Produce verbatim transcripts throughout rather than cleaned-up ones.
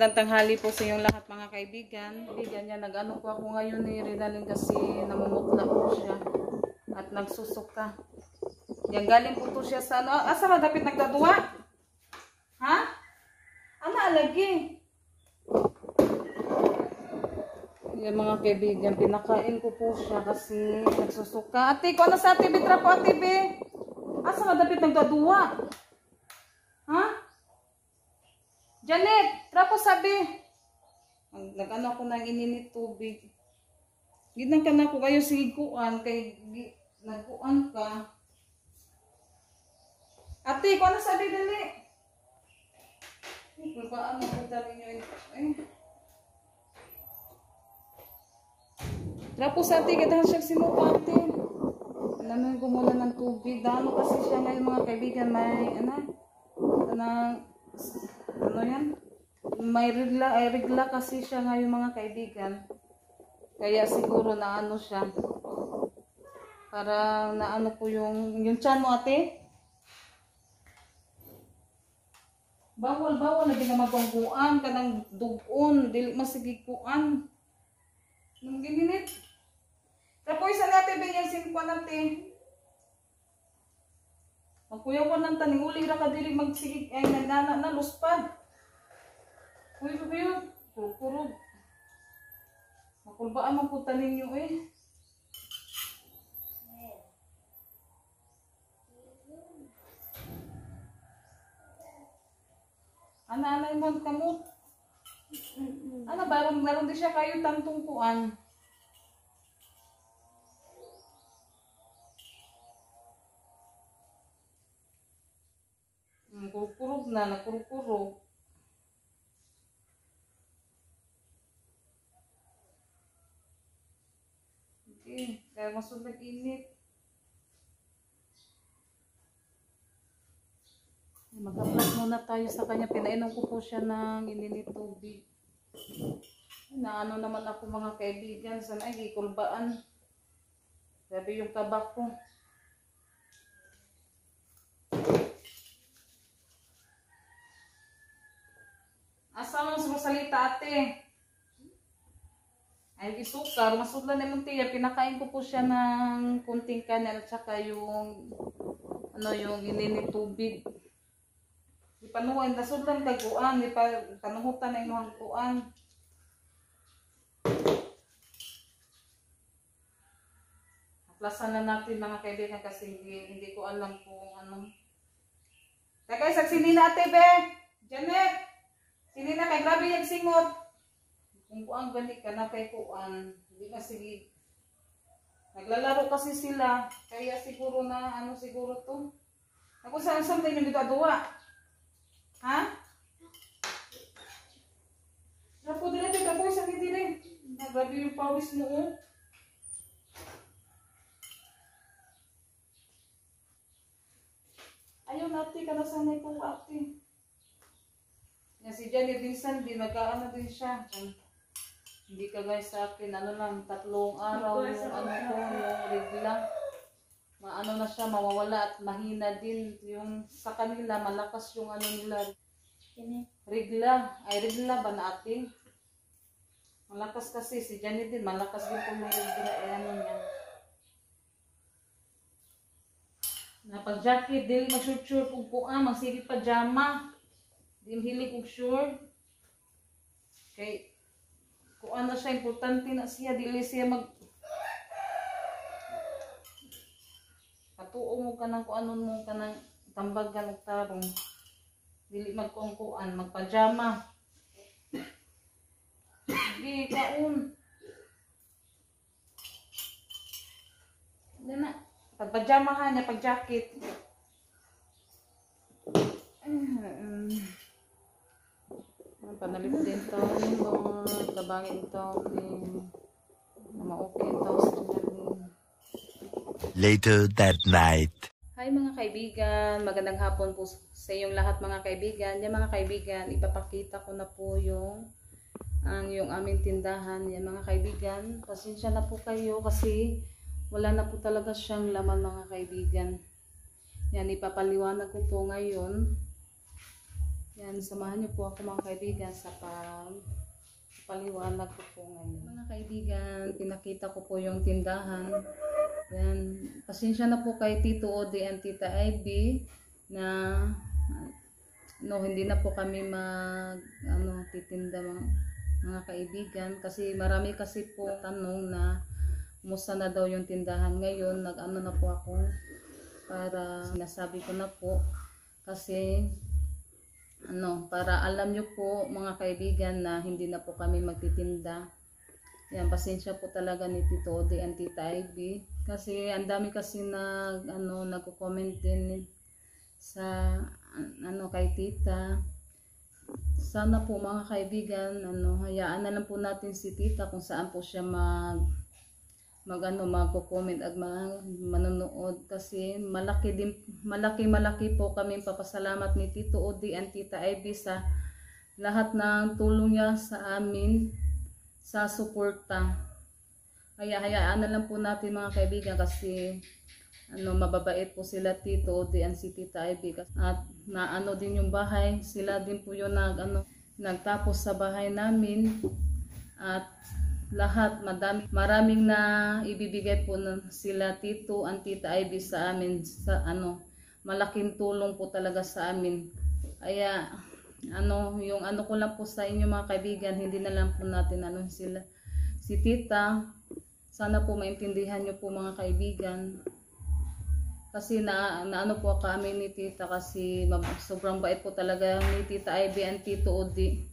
Magandang tanghali po sa inyong lahat mga kaibigan. Kaibigan niya, nag-ano po ako ngayon ni Rinalyn kasi namumutla po siya at nagsusuka. Yan, galing po to siya sa ano. Asa ba dapat nagdaduwa? Ha? Ano alagi? Yan mga kaibigan, pinakain ko po siya kasi nagsusuka. Ate, kung ano sa ate, bitra po ate, be? Asa ba dapat nagdaduwa? Ha? Janet, trapo sabi. Nag-ano ako ng ininit tubig. Ginang ka na ko kayo sigikuan kay nagkuan ka. Ate, kung ano sabi dali? Kung paano ko dali nyo eh. Trapo sa ate, kaya siya sinuka ate. Alam ko muna ng tubig. Dahil kasi siya ngayon mga kaibigan may ano, anong ano yan? May regla, ay regla kasi siya ngayon mga kaibigan. Kaya siguro na ano siya. Para na ano po yung, yung tiyan mo ate. Bawal, bawal. Lagi na magwangguan ka ng dugon. Dili masigikuan. Nung gininit. Tapos isa natin ba yung sinikuan natin? Magkuyawan ng taning uli ra ka dili magsigig ay nagana na luspad. Uy, kuya, kurkurog. Makulbaan man po tanin niyo eh. Ana-anay mo kamot. Ano ba, meron din siya kayo tantong kuan. Kurkurog na, nakurkurog. Okay, kaya masud nag-init. Mag-apply muna tayo sa kanya. Pinainom ko po siya ng ininit tubig. Naano naman ako mga kaibigan. Sana ay ikulbaan. Sabi yung tabak ko. Asa mo sa salita ate? Ay isukar. Masudlan na yung tiya. Pinakain ko po siya ng kunting kanel at saka yung ano yung ininit tubig. Di panuhan, nasudlan kay kuan, di pa panuhutan na inuhang kuan. Aplasan na natin mga kaibigan kasi hindi, hindi ko alam kung ano. Kaya sa sinina ate be, Janet, sinina kay grabe yung singot. Kung kuan gani ka na kay kuan, hindi na sige. Naglalaro kasi sila, kaya siguro na ano siguro to. Ako saan saan tayo dito aduwa? Ha? Napo dili dito ako sa dili. Grabe yung pawis mo oh. Ayaw natin ka na sanay kong ate. Yan si Jenny Vincent, di nagkaano din siya. Hindi ka guys sa akin, ano lang, tatlong araw yung ano ko, yung regla. Maano na siya, mawawala at mahina din. Yung sa kanila, malakas yung ano nila. Regla. Ay, regla ba na ate? Malakas kasi. Si Jenny din, malakas din kung may regla. Ay, ano niya. Napag-jacket, dili mag-sure-sure kung puan, mag-siri pajama. Dili hilig kong sure. Kay, kung ano siya, importante na siya, dili siya mag... Patuo mo ka ng kung ano mo ka ng tambagan o tarong. Dili magkuangkuan, magpajama. Hindi, kaon. Hindi na. Pagpajama ha niya, pag-jacket. Um, Panalip din ito. Yung tabangin ito. Ma-okay ito sa kanya. Later that night. Hi mga kaibigan, magandang hapon po sa inyong lahat mga kaibigan. Yan mga kaibigan, ipapakita ko na po yung ang yung aming tindahan. Yan mga kaibigan, pasensya na po kayo kasi wala na po talaga siyang laman mga kaibigan. Yan, ipapaliwanag ko po ngayon Yan, samahan niyo po ako mga kaibigan sa pag paliwanag ko po ngayon. Mga kaibigan, pinakita ko po yung tindahan. Yan, pasensya na po kay Tito Odi and Tita Ivy na no, hindi na po kami mag ano, titinda mga, mga kaibigan kasi marami kasi po tanong na kumusta na daw yung tindahan ngayon. Nag-ano na po ako para sinasabi ko na po kasi ano, para alam nyo po mga kaibigan na hindi na po kami magtitinda. Yan, pasensya po talaga ni Tito Odi and Tita Ivy kasi ang dami kasi nag ano, nagko-comment din sa ano kay Tita. Sana po mga kaibigan, ano, hayaan na lang po natin si Tita kung saan po siya mag mag ano, magko-comment at mag, manonood kasi malaki din malaki malaki po kami papasalamat ni Tito Odi and Tita Ivy sa lahat ng tulong niya sa amin sa suporta. Kaya hayaan na lang po natin mga kaibigan kasi ano, mababait po sila Tito Odi and si Tita Ivy at naano din yung bahay, sila din po yung nag ano, nagtapos sa bahay namin at lahat, madami, maraming na ibibigay po ng sila Tito and Tita Ivy sa amin sa ano, malaking tulong po talaga sa amin. Kaya ano, yung ano ko lang po sa inyo mga kaibigan, hindi na lang po natin ano sila si Tita, sana po maintindihan niyo po mga kaibigan. Kasi na, na ano po kami ni Tita kasi sobrang bait po talaga ni Tita Ivy and Tito Odi.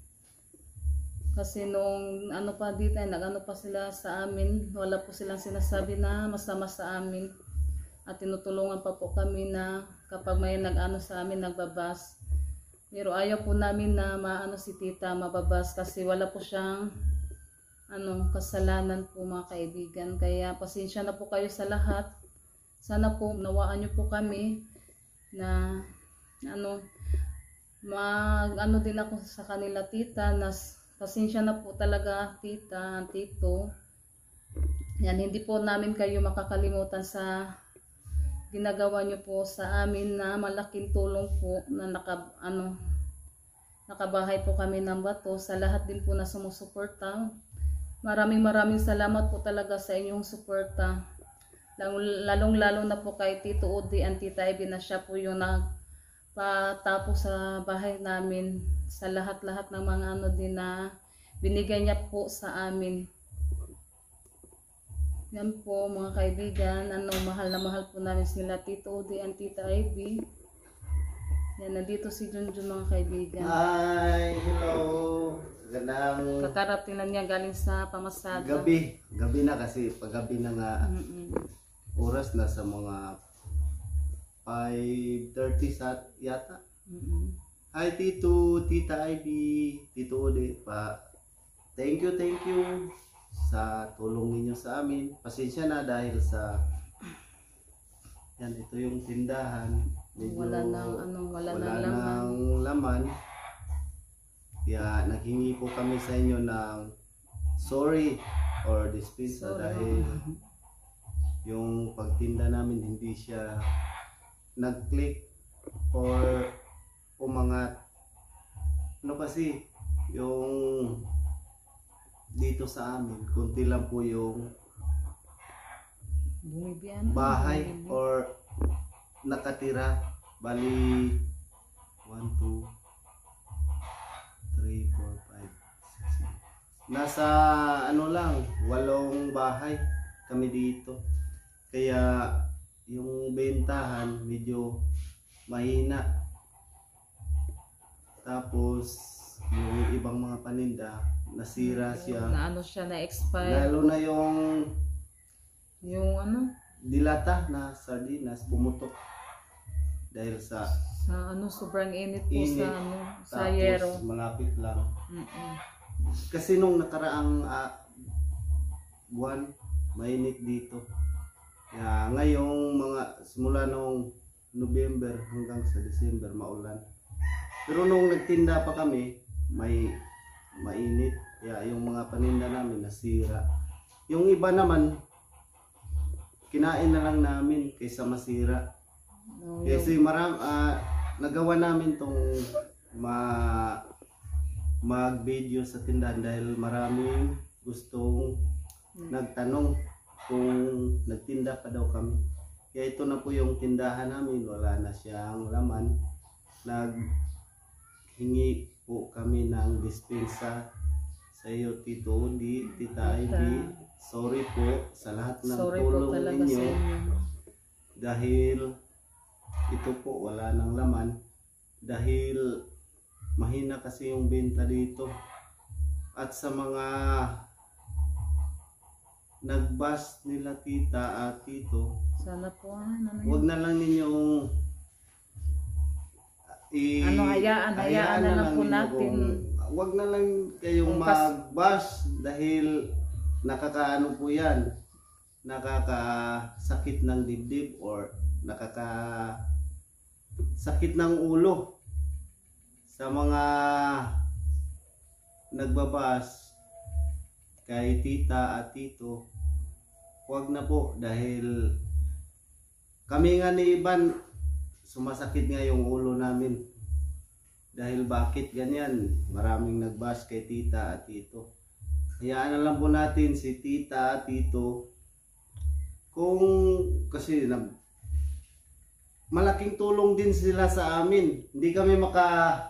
Kasi nung ano pa dito, nag-ano pa sila sa amin, wala po silang sinasabi na masama sa amin. At tinutulungan pa po kami na kapag may nag-ano sa amin, nagbabas. Pero ayaw po namin na maano si Tita, mababas kasi wala po siyang ano, kasalanan po mga kaibigan. Kaya pasensya na po kayo sa lahat. Sana po nawaan niyo po kami na ano, mag ano din ako sa kanila Tita na pasensya na po talaga Tita, Tito. Yan, hindi po namin kayo makakalimutan sa ginagawa niyo po sa amin na malaking tulong po na naka, ano, nakabahay po kami ng bato. Sa lahat din po na sumusuporta. Maraming maraming salamat po talaga sa inyong suporta. Lalong lalong na po kay Tito Odi and Tita Ivy na siya po yung nagpatapos sa bahay namin. Sa lahat-lahat ng mga ano din na binigay niya po sa amin. Yan po mga kaibigan, ano, mahal na mahal po namin sila Tito Odi and Tita Ivy. Yan, nandito si Junjun mga kaibigan. Hi, hello. Gandang Kakarating lang niya galing sa pamasada. gabi. Gabi na kasi paggabi na nga. Mm -mm. Oras na sa mga five thirty sa yata. Mm -mm. Hi Tito, Tita Ivy, Tito Odi pa. Thank you, thank you sa tulong ninyo sa amin. Pasensya na dahil sa yan, ito yung tindahan. Medyo Wala nang ano, wala, wala nang laman. nang laman. Kaya naghingi po kami sa inyo ng sorry or dispensa Sorry. dahil yung pagtinda namin hindi siya nag-click or umangat. Ano kasi yung dito sa amin, kunti lang po yung Bumibiyan. bahay or nakatira. Bali one, two, three, four, five, six, seven. Nasa ano lang, walong bahay kami dito. Kaya yung bentahan medyo mahina. Tapos yung ibang mga paninda nasira siya. Na ano siya, na-expire. Lalo na yung Yung ano, dilata na sardinas pumutok dahil sa sa ano, sobrang init po Init. sa ano, sa tapos yero. malapit lang. Mm -mm. Kasi nung nakaraang ah, buwan mainit dito. Kaya ngayong mga simula nung November hanggang sa December maulan. Pero nung nagtinda pa kami, may mainit. Kaya yung mga paninda namin nasira. Yung iba naman kinain na lang namin kaysa masira. No, Kasi yung, maram ah, nagawa namin tong ma mag-video sa tindahan dahil maraming gustong nagtanong kung nagtinda pa daw kami. Kaya ito na po yung tindahan namin, wala na siyang laman. Naghingi po kami ng dispensa sa iyo, Tito Odi, Tita Ivy. Sorry po sa lahat ng Sorry po tulong talaga ninyo sa inyo. dahil ito po wala ng laman. Dahil mahina kasi yung benta dito. At sa mga nagbas nila tita at tito, Sana po, ah, ano wag yun? na lang ninyong i Ano, hayaan, hayaan na lang po ninyo natin. kung- wag na lang kayong Kung kas- mag-bash dahil nakakaano po yan, nakakasakit ng dibdib or nakakasakit ng ulo sa mga nagbabas kay tita at tito. Huwag na po dahil kami nga ni Iban sumasakit nga yung ulo namin dahil bakit ganyan, maraming nagbash kay tita at tito. Hayaan na lang po natin si tita at tito kung kasi na, malaking tulong din sila sa amin. Hindi kami maka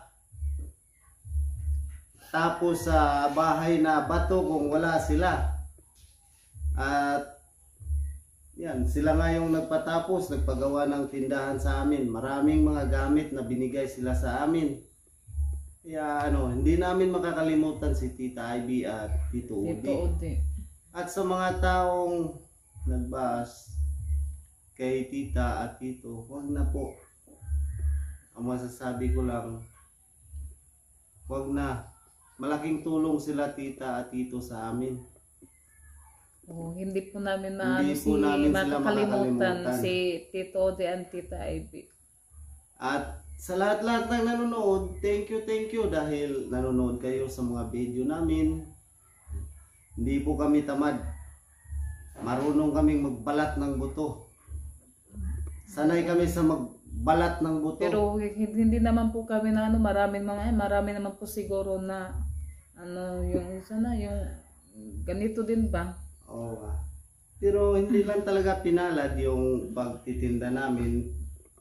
tapos sa bahay na bato kung wala sila. At yan, sila nga yung nagpatapos, nagpagawa ng tindahan sa amin. Maraming mga gamit na binigay sila sa amin. Kaya ano, hindi namin makakalimutan si Tita Ivy at Tito Tito Udi. Odi. At sa mga taong nagbas kay Tita at Tito, huwag na po. Ang masasabi ko lang, huwag na. Malaking tulong sila Tita at Tito sa amin. Oh, hindi po namin Hindi maano po si namin sila makakalimutan makakalimutan. si Tito Odi and Tita Ivy. At sa lahat-lahat ng nanonood, thank you, thank you dahil nanonood kayo sa mga video namin. Hindi po kami tamad. Marunong kaming magbalat ng buto. Sanay kami sa magbalat ng buto. Pero hindi, hindi naman po kami na ano, maraming mga, eh, marami naman po siguro na ano, yung isa na, yung ganito din ba? Oo nga. Pero hindi lang talaga pinalad yung pagtitinda namin.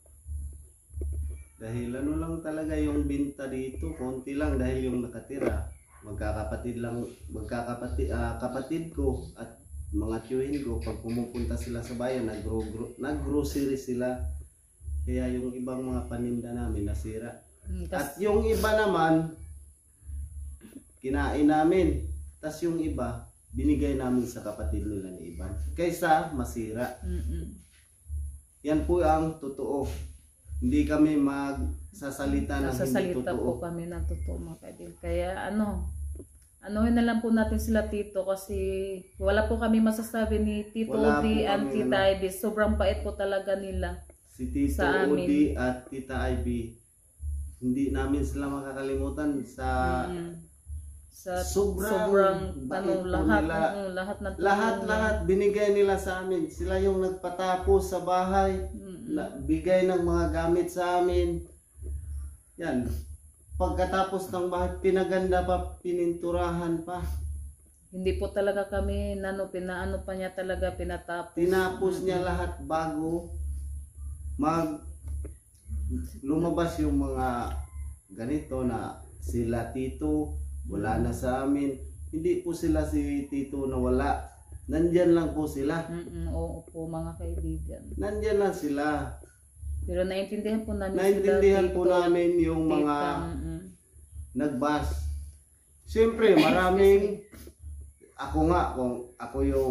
Dahil ano lang talaga yung binta dito, konti lang dahil yung nakatira. Magkakapatid lang, magkakapatid ah, kapatid ko at mga tiyuhin ko pag pumupunta sila sa bayan, nag-gro- nag-grocery sila. Kaya yung ibang mga paninda namin nasira. Mm, At tas- yung iba naman kinain namin. Tas yung iba binigay namin sa kapatid nila ni Iban. Kaysa masira. Mm-mm. Yan po ang totoo. Hindi kami magsasalita ng hindi Nasasalita po totoo. kami ng totoo mga kaibigan. Kaya ano, anuhin na lang po natin sila Tito kasi wala po kami masasabi ni Tito Wala Odi po and kami, Tita ano. Ivy. Sobrang pait po talaga nila. Si Tito Sa amin. Odi at Tita Ivy, hindi namin sila makakalimutan sa Mm. Sa sobrang sobrang bait ano, po lahat, nila. mm, lahat na lahat-lahat binigay nila sa amin. Sila yung nagpatapos sa bahay. Mm. Na- bigay ng mga gamit sa amin. Yan. Pagkatapos ng bahay, pinaganda pa, pininturahan pa. Hindi po talaga kami nano pinaano pa niya talaga pinatapos. Tinapos niya lahat bago mag lumabas yung mga ganito na sila Tito wala na sa amin. Hindi po sila si Tito na wala. Nandyan lang po sila. Mm-mm, oo po mga kaibigan. Nandyan lang sila. Pero naintindihan po namin Naintindihan sila, po Tito, namin yung Tita, mga mm-mm. nagbas. Siyempre, maraming ako nga kung ako yung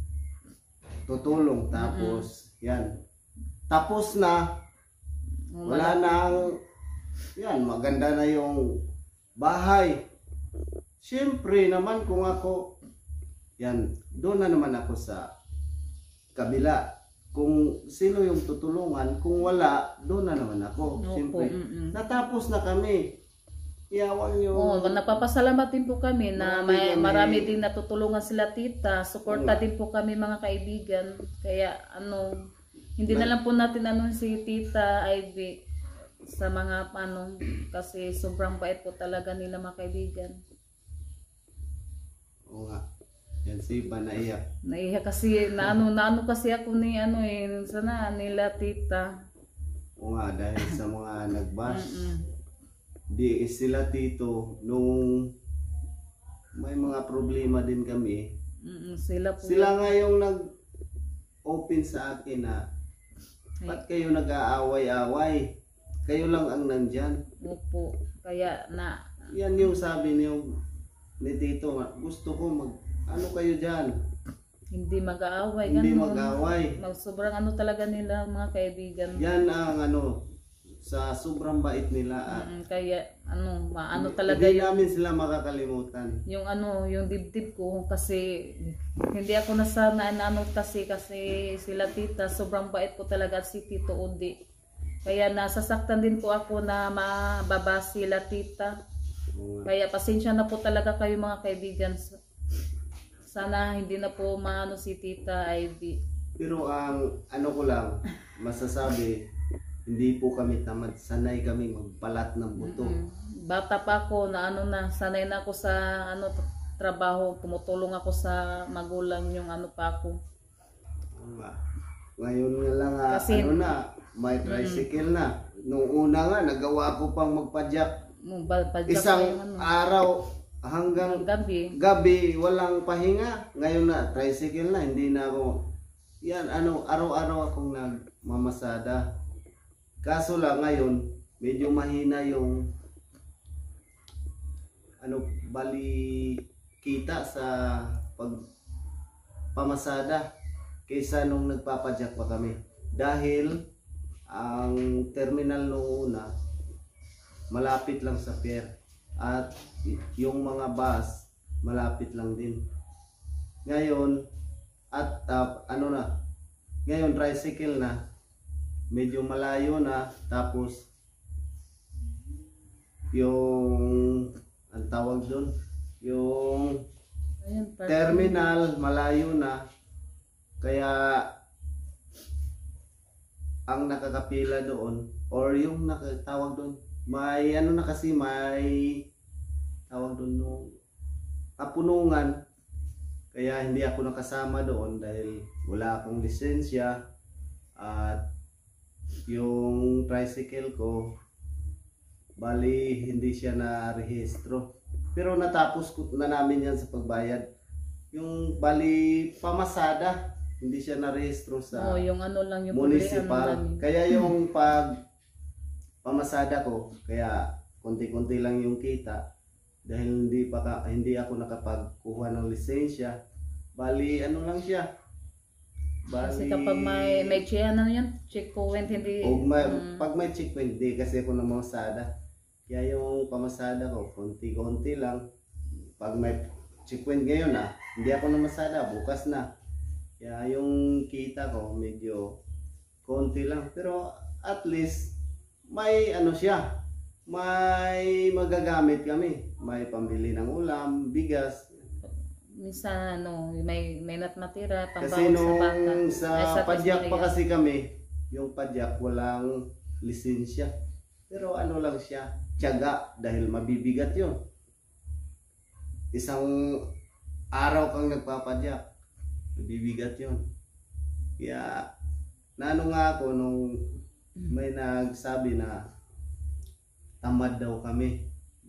tutulong tapos yan. Tapos na wala nang yan, maganda na yung bahay. Siyempre naman kung ako yan, doon na naman ako sa kabila. Kung sino yung tutulungan, kung wala, doon na naman ako. Opo, Siyempre, mm-mm. natapos na kami. Iyawan nyo. Oh, nagpapasalamat din po kami na Marami may kami. marami din natutulungan sila Tita. Suporta Oo. din po kami mga kaibigan. Kaya ano, hindi na lang po natin ano si Tita Ivy. sa mga ano, kasi sobrang bait po talaga nila mga kaibigan. Oo nga. Yan si Iba naiyak. Naiya kasi, na ano, na ano kasi ako ni ano eh, sana nila tita. Oo nga, dahil sa mga nagbash. Mm-mm. Di sila tito, nung may mga problema din kami, Mm-mm, sila po. sila nga yung nag-open sa akin na, ba't kayo nag-aaway-away? Kayo lang ang nandyan. Opo, kaya na, Yan yung sabi niyo ni Tito, gusto ko mag, ano kayo dyan? hindi mag-aaway. Hindi ganun. mag-away. Mag- Sobrang ano talaga nila mga kaibigan. Yan ang ano, sa sobrang bait nila. At Mm, kaya ano, maano talaga hindi yung, namin sila makakalimutan. yung ano, yung dibdib ko kasi hindi ako nasana na ano kasi kasi sila tita, sobrang bait ko talaga at si Tito Udi. Kaya nasasaktan din po ako na mababa sila tita. Oo nga. Kaya pasensya na po talaga kayo mga kaibigan. Sana hindi na po maano si Tita Ivy. Pero ang ano ko lang, masasabi, hindi po kami tamad. Sanay kami magbalat ng buto. Mm. Bata pa ako na ano na, sanay na ako sa ano trabaho, tumutulong ako sa magulang yung ano pa ako. Oo nga. Ngayon nga lang, ah, Kasi- ano na, may tricycle na. Nung una nga, nagawa ko pang magpadyak. Mo ba pa Isang ano, araw hanggang gabi. gabi walang pahinga. Ngayon na tricycle na, hindi na ako yan ano araw-araw akong nagmamasada. Kaso lang ngayon medyo mahina yung ano bali kita sa pag pamasada kaysa nung nagpapadyak pa kami. Dahil ang terminal noong una malapit lang sa pier at yung mga bus malapit lang din. Ngayon at uh, ano na ngayon tricycle na medyo malayo na, tapos yung ang tawag doon yung Ayun, pa- terminal malayo na, kaya ang nakakapila doon or yung nakatawag doon may ano na kasi may tawag doon nung kapunungan, kaya hindi ako nakasama doon dahil wala akong lisensya at yung tricycle ko bali hindi siya na rehistro, pero natapos ko na namin yan sa pagbayad. Yung bali pamasada hindi siya na rehistro sa oh, yung ano lang yung municipal, problema namin. kaya yung pag pamasada ko, kaya konti-konti lang yung kita dahil hindi pa ka, hindi ako nakapagkuha ng lisensya. Bali ano lang siya. Bali, Kasi kapag may may check ano yan, checkpoint hindi o may, mm, pag may checkpoint, hindi kasi ako namamasada. Kaya yung pamasada ko, konti-konti lang. Pag may checkpoint ngayon na, hindi ako namasada, bukas na. Kaya yung kita ko medyo konti lang, pero at least may ano siya, may magagamit kami, may pambili ng ulam, bigas. minsan ano, may may nat matira Kasi pambaon sa bata. nung Ay, sa sa padyak pa Tasmania. kasi kami, yung padyak walang lisensya. Pero ano lang siya, tiyaga dahil mabibigat yun. Isang araw kang nagpapadyak, mabibigat yun. Kaya naano nga ako nung may nagsabi na tamad daw kami.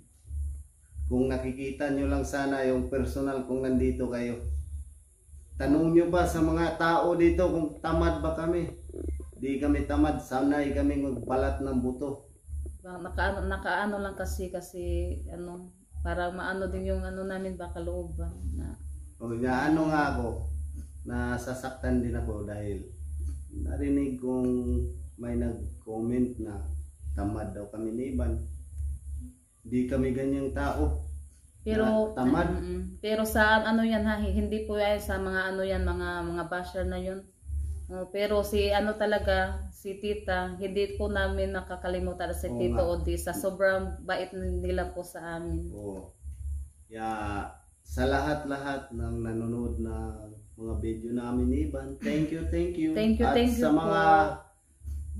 Kung nakikita nyo lang sana yung personal kung nandito kayo. Tanong nyo ba sa mga tao dito kung tamad ba kami? Di kami tamad, sanay kami magbalat ng buto. Nakaano nakaano lang kasi kasi ano para maano din yung ano namin baka loob ba na O nga, ano nga ako, nasasaktan din ako dahil narinig kong may nag-comment na tamad daw kami ni Iban. Di kami ganyang tao. pero Na tamad. mm, mm. pero sa ano yan ha, hindi po yan sa mga ano yan mga mga basher na yun. Uh, pero si ano talaga si Tita, hindi po namin nakakalimutan si Oo Tito nga. Odi sa sobrang bait nila po sa amin. Oo. Kaya sa lahat-lahat ng nanonood na mga video namin ni Iban, thank you, thank you. Thank you, At thank you sa po. mga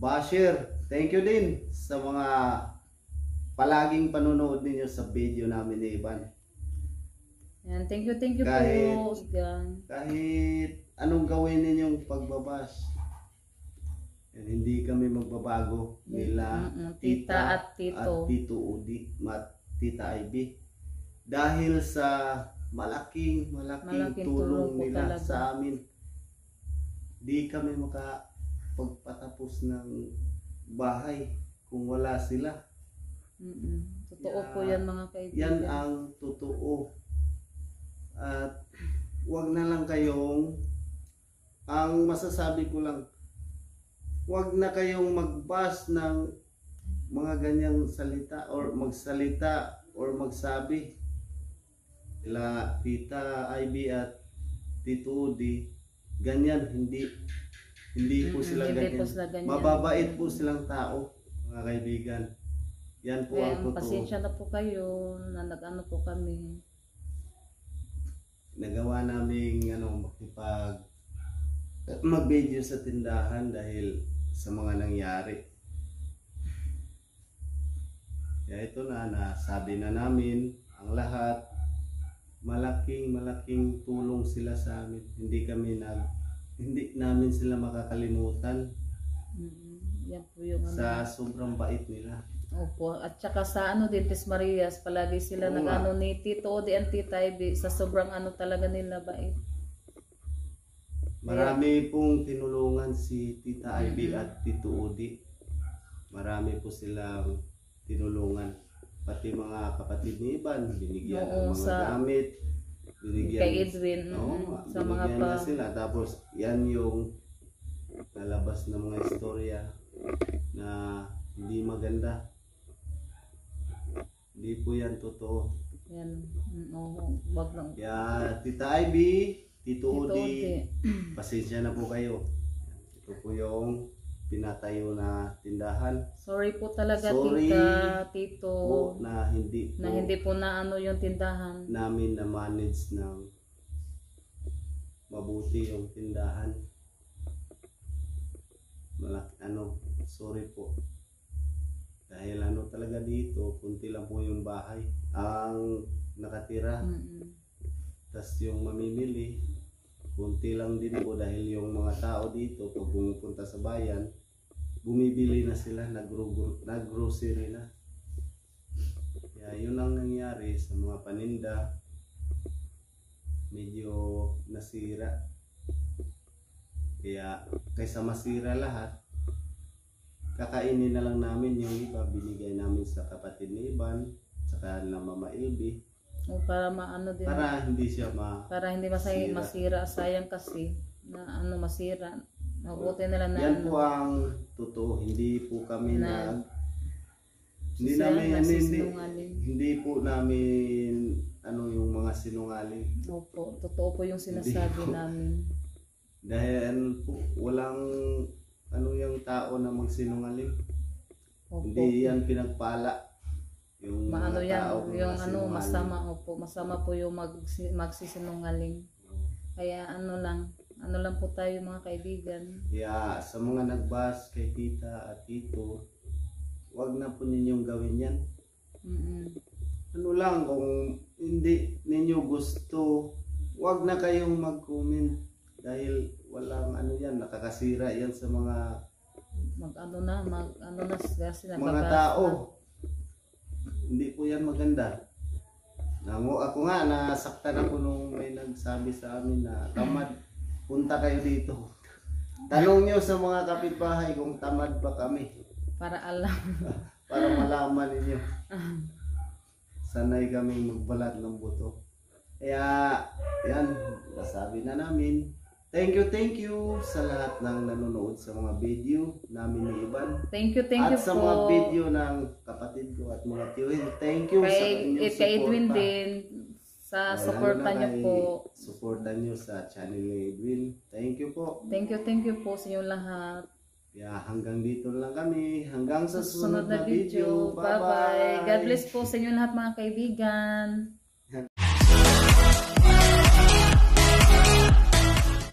basher. Thank you din sa mga palaging panonood ninyo sa video namin ni Ivan. Yan, thank you, thank you Kahit- po. Yan. Kahit anong gawin ninyong pagbabash, yan, hindi kami magbabago nila Mm-mm, tita at tito. at Tito Udi, mat Tita Ivy. Dahil sa malaking malaking, Malaking tulong, tulong po nila talaga. sa amin, di kami makapagpatapos ng bahay kung wala sila. Mm-mm. Totoo Yeah. po yan mga kaibigan. Yan ang totoo. At wag na lang kayong, ang masasabi ko lang, wag na kayong magbas ng mga ganyang salita or magsalita or magsabi. Ila Tita Ivy at Tito Udi, ganyan, hindi hindi po Mm-mm, sila hindi ganyan. po sila ganyan. Mababait po silang tao, mga kaibigan. Yan po Kaya ang totoo. pasensya na po kayo na nag-ano po kami. Nagawa naming ano, makipag mag-video sa tindahan dahil sa mga nangyari. Kaya ito na, nasabi na namin ang lahat. Malaking malaking tulong sila sa amin. Hindi kami nag hindi namin sila makakalimutan Mm-mm. Yan po yung ano. sa sobrang bait nila. Opo. At saka sa ano din, Tis Marias, palagi sila Oo nag-ano ni Tito Odi and Tita Ivy sa sobrang ano talaga nila bait. Marami pong tinulungan si Tita Ivy Mm-mm. at Tito Odi. Marami po silang tinulungan. Pati mga kapatid ni Ivan, binigyan Oo, ng mga sa- gamit. Binigyan, Kay Edwin, Oo, mm, sa mga binigyan pa. niya sila. Tapos yan yung nalabas ng mga istorya na hindi maganda. Hindi po yan totoo. Yan. Mm, oo. Wag lang. Kaya Tita Ivy, Tito Tito Odi, Odi. pasensya na po kayo. Ito po yung pinatayo na tindahan Sorry po talaga Sorry Tita, Tito. po na hindi po Na hindi po na ano yung tindahan. namin na manage ng mabuti yung tindahan. Malaki ano, sorry po. Dahil ano talaga dito, kunti lang po yung bahay ang nakatira. Mm-mm. Tas yung mamimili, kunti lang din po dahil yung mga tao dito pag pumupunta sa bayan, bumibili na sila, nagro- nag-grocery na. Kaya yun ang nangyari sa mga paninda, medyo nasira. Kaya kaysa masira lahat, kakainin na lang namin yung iba, binigay namin sa kapatid ni Ivan, saka na Mama Ilby, O para maano din. para hindi siya ma... Para hindi masay, Masira. masira. Sayang kasi na ano masira. Mabuti nila na Yan ano. po ang totoo, hindi po kami Na- nag hindi Sayang, namin ano, hindi, nagsisinungaling. hindi po namin ano yung mga sinungaling. Opo, totoo po yung sinasabi Hindi po. namin. Dahil po walang ano yung tao na magsinungaling. Opo. Hindi yan pinagpala. Yung Maano mga yan, tao yung ano, magsinungaling. masama, opo, masama po yung mag, magsisinungaling. Kaya ano lang, ano lang po tayo mga kaibigan. Kaya sa mga nagbas kay tita at tito, wag na po ninyong gawin yan. Mm-mm. Ano lang, kung hindi ninyo gusto, wag na kayong mag-comment dahil walang ano yan, nakakasira yan sa mga Mag ano na, mag ano na kasi mga nababasa. tao. Hindi po yan maganda. Nango ako nga, nasaktan ako nung may nagsabi sa amin na tamad, punta kayo dito. Tanong nyo sa mga kapitbahay kung tamad ba kami Para alam. para malaman ninyo. Sanay kaming magbalat ng buto. Kaya, yan, nasabi na namin. Thank you, thank you sa lahat ng nanonood sa mga video namin ni Ivan. Thank you, thank At you sa po. mga video ng kapatid ko at mga tiyuhin. Thank you sa Kay, inyong eh, kay Edwin suporta. din, sa Ay, suporta lalo na niyo kay- po. Suporta niyo sa channel ni Edwin. Thank you po. Thank you, thank you po sa inyong lahat. Kaya hanggang dito lang kami. Hanggang sa Sa susunod susunod na video. Bye-bye. God bless po sa inyong lahat mga kaibigan.